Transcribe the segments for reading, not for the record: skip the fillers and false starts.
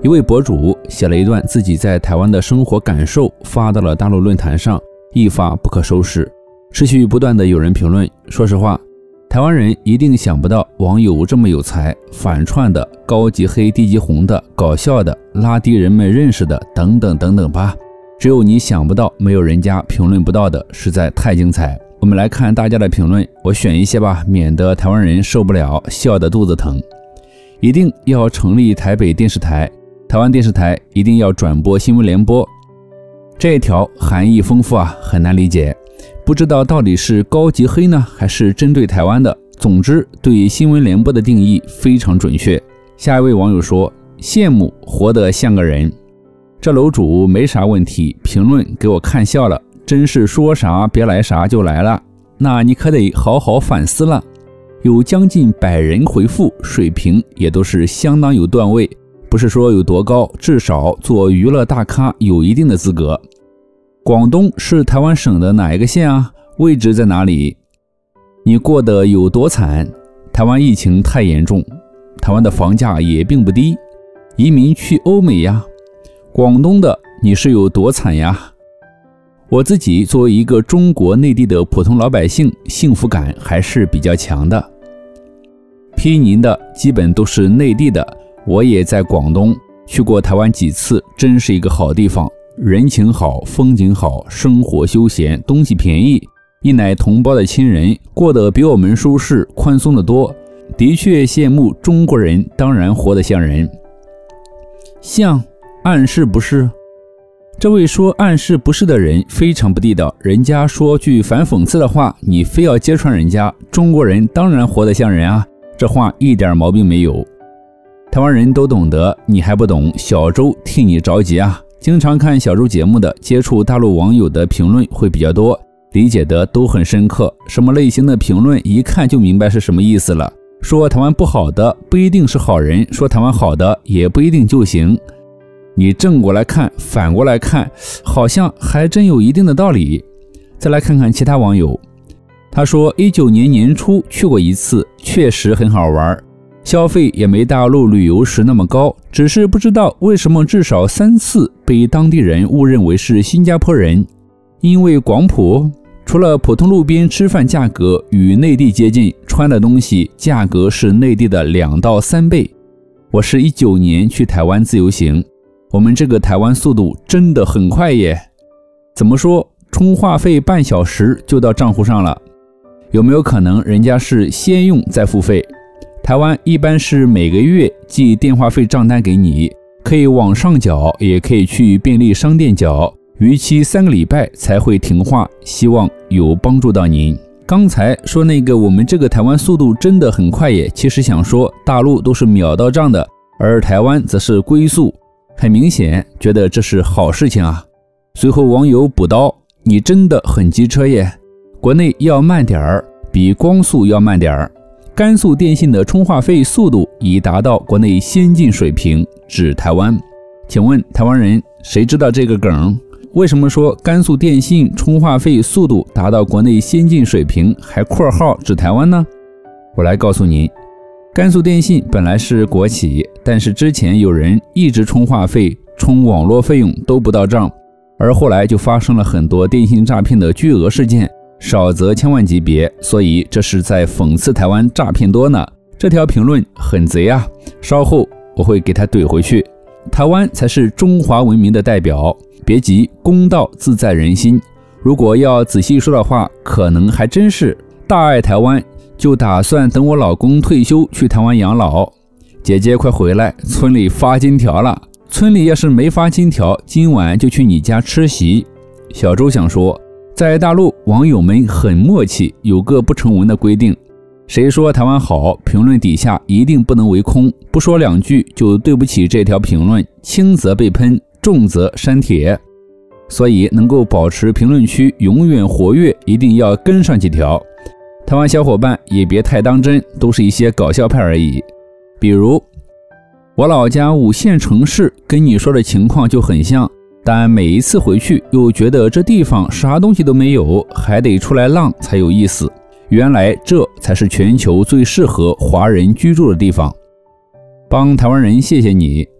一位博主写了一段自己在台湾的生活感受，发到了大陆论坛上，一发不可收拾，持续不断的有人评论。说实话，台湾人一定想不到网友这么有才，反串的、高级黑低级红的、搞笑的、拉低人们认识的等等等等吧。只有你想不到，没有人家评论不到的，实在太精彩。我们来看大家的评论，我选一些吧，免得台湾人受不了，笑得肚子疼。一定要成立台北电视台，台湾电视台一定要转播新闻联播。这一条含义丰富啊，很难理解，不知道到底是高级黑呢，还是针对台湾的。总之，对新闻联播的定义非常准确。下一位网友说，羡慕活得像个人。这楼主没啥问题，评论给我看笑了，真是说啥别来啥就来了，那你可得好好反思了。有将近100人回复，水平也都是相当有段位，不是说有多高，至少做娱乐大咖有一定的资格。广东是台湾省的哪一个县啊？位置在哪里？你过得有多惨？台湾疫情太严重，台湾的房价也并不低，移民去欧美呀。广东的你是有多惨呀？我自己作为一个中国内地的普通老百姓，幸福感还是比较强的。批您的基本都是内地的，我也在广东去过台湾几次，真是一个好地方，人情好，风景好，生活休闲，东西便宜，一乃同胞的亲人，过得比我们舒适宽松得多，的确羡慕中国人，当然活得像人。像暗示不是？这位说暗示不是的人非常不地道，人家说句反讽刺的话，你非要揭穿人家，中国人当然活得像人啊，这话一点毛病没有。台湾人都懂得，你还不懂，小周替你着急啊。经常看小周节目的，接触大陆网友的评论会比较多，理解的都很深刻，什么类型的评论一看就明白是什么意思了。说台湾不好的不一定是好人，说台湾好的也不一定就行。你正过来看，反过来看，好像还真有一定的道理。再来看看其他网友，他说19年年初去过一次，确实很好玩，消费也没大陆旅游时那么高，只是不知道为什么至少3次被当地人误认为是新加坡人。因为广普，除了普通路边吃饭价格与内地接近，穿的东西价格是内地的2到3倍。我是19年去台湾自由行，我们这个台湾速度真的很快耶。怎么说，充话费半小时就到账户上了。有没有可能人家是先用再付费？台湾一般是每个月寄电话费账单给你，可以网上缴，也可以去便利商店缴，逾期3个礼拜才会停话，希望有帮助到您。刚才说那个我们这个台湾速度真的很快耶，其实想说大陆都是秒到账的，而台湾则是龟速，很明显觉得这是好事情啊。随后网友补刀，你真的很机车耶，国内要慢点儿，比光速要慢点儿。甘肃电信的充话费速度已达到国内先进水平，指台湾。请问台湾人谁知道这个梗？为什么说甘肃电信充话费速度达到国内先进水平，还括号指台湾呢？我来告诉您，甘肃电信本来是国企，但是之前有人一直充话费、充网络费用都不到账，而后来就发生了很多电信诈骗的巨额事件，少则千万级别，所以这是在讽刺台湾诈骗多呢。这条评论很贼啊，稍后我会给他怼回去。台湾才是中华文明的代表，别急，公道自在人心。如果要仔细说的话，可能还真是大爱台湾，就打算等我老公退休去台湾养老。姐姐快回来，村里发金条了，村里要是没发金条，今晚就去你家吃席。小周想说，在大陆网友们很默契，有个不成文的规定，谁说台湾好，评论底下一定不能为空，不说2句就对不起这条评论，轻则被喷，重则删帖。所以能够保持评论区永远活跃，一定要跟上几条。台湾小伙伴也别太当真，都是一些搞笑派而已。比如我老家5线城市跟你说的情况就很像，但每一次回去又觉得这地方啥东西都没有，还得出来浪才有意思。原来这才是全球最适合华人居住的地方。帮台湾人谢谢你，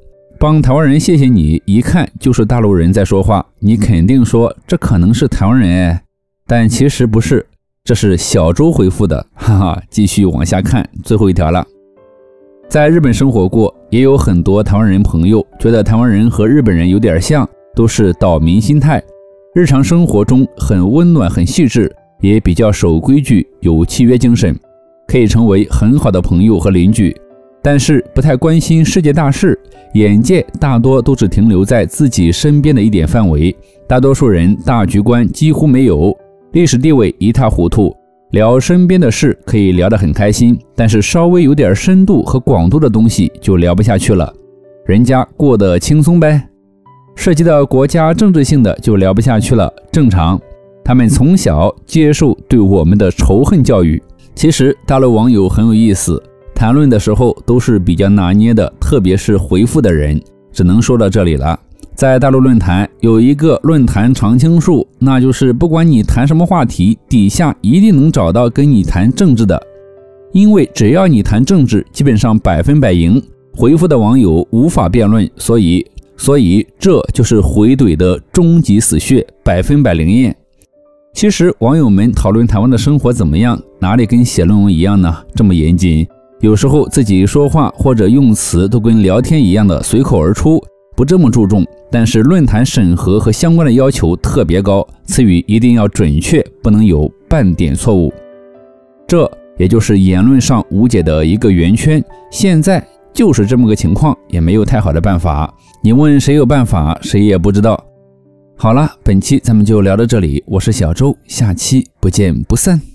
帮台湾人谢谢你，一看就是大陆人在说话，你肯定说这可能是台湾人哎，但其实不是，这是小周回复的，哈哈。继续往下看，最后一条了。在日本生活过，也有很多台湾人朋友觉得台湾人和日本人有点像，都是岛民心态，日常生活中很温暖很细致，也比较守规矩，有契约精神，可以成为很好的朋友和邻居，但是不太关心世界大事，眼界大多都只停留在自己身边的一点范围，大多数人大局观几乎没有，历史地位一塌糊涂，聊身边的事可以聊得很开心，但是稍微有点深度和广度的东西就聊不下去了。人家过得轻松呗，涉及到国家政治性的就聊不下去了，正常。他们从小接受对我们的仇恨教育。其实大陆网友很有意思，谈论的时候都是比较拿捏的，特别是回复的人，只能说到这里了。在大陆论坛有一个论坛常青树，那就是不管你谈什么话题，底下一定能找到跟你谈政治的，因为只要你谈政治，基本上100%赢，回复的网友无法辩论，所以这就是回怼的终极死穴，100%灵验。其实网友们讨论台湾的生活怎么样，哪里跟写论文一样呢？这么严谨，有时候自己说话或者用词都跟聊天一样的随口而出，不这么注重。但是论坛审核和相关的要求特别高，词语一定要准确，不能有半点错误。这也就是言论上无解的一个圆圈，现在就是这么个情况，也没有太好的办法。你问谁有办法，谁也不知道。好了，本期咱们就聊到这里，我是小周，下期不见不散。